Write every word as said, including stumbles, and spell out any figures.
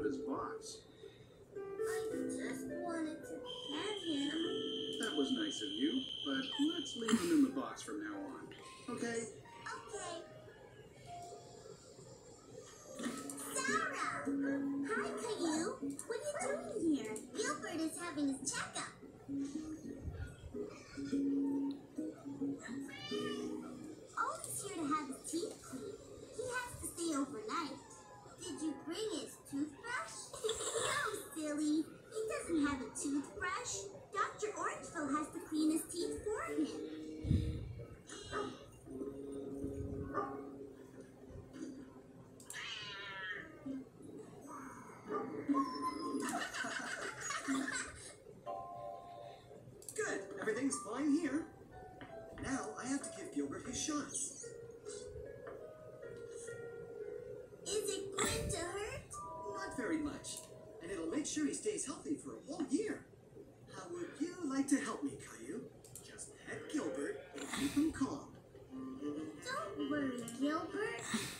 his box. I just wanted to pet him. That was nice of you, but let's leave him in the box from now on. Okay? Okay. Sarah! Hi, Caillou. What are you doing here? Gilbert is having his checkup. Owen's here to have his teeth cleaned. He has to stay overnight. Did you bring his toothbrush? No, silly. He doesn't have a toothbrush. Doctor Orangeville has to clean his teeth for him. Good. Everything's fine here. Now I have to give Gilbert his shots. Is it going to hurt? Not very much. And it'll make sure he stays healthy for a whole year. How would you like to help me, Caillou? Just pet Gilbert and keep him calm. Don't worry, Gilbert.